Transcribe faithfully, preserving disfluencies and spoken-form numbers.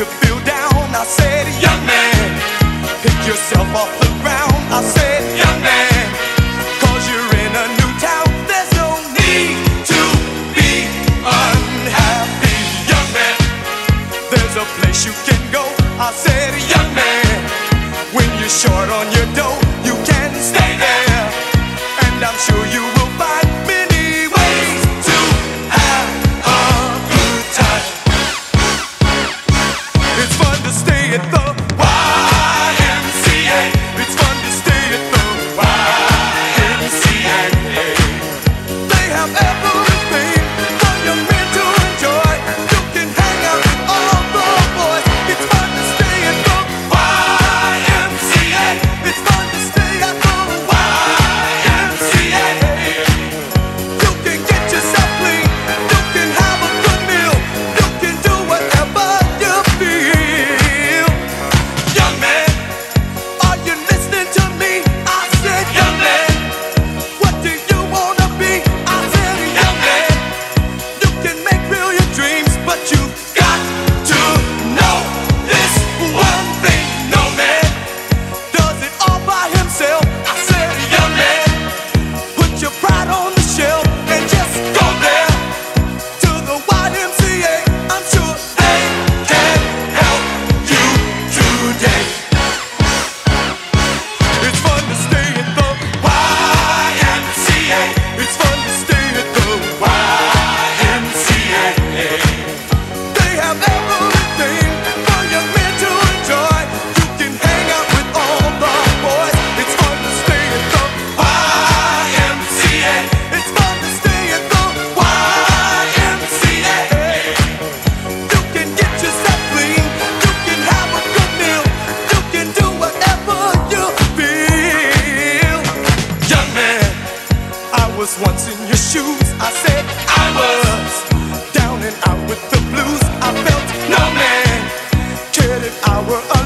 you feel down? I said, young man, pick yourself off the ground. I said, young man, cause you're in a new town. There's no need to be unhappy, young man. There's a place you can go. I said, young man, when you're short on your dough, you can stay there, and I'm sure you will find many ways to have a good time. It's fun to stay at the Y M C A. It's fun to stay at the Y M C A. They have everything for young men to enjoy. You can hang out with all the boys. It's fun to stay at the Y M C A. It's fun to stay at the Y M C A. You can get yourself clean. You can have a good meal. You can do whatever you feel. Young man, are you listening to me? I said, young man, what do you wanna be? I said, young man, you can make real your dreams, but you got to know this one thing. No man does it all by himself. I said, young man, put your pride on the shelf and just go there to the Y M C A. I'm sure they can help you today. It's fun to stay at the Y M C A. It's fun to stay at the Y M C A. They have everything for young men to enjoy. You can hang out with all the boys. It's fun to stay at the Y M C A. It's fun to stay at the Y M C A. You can get yourself clean. You can have a good meal. You can do whatever you feel. Young man, I was once in your shoes. I said I was down and out with the blues. I felt no man cared if I were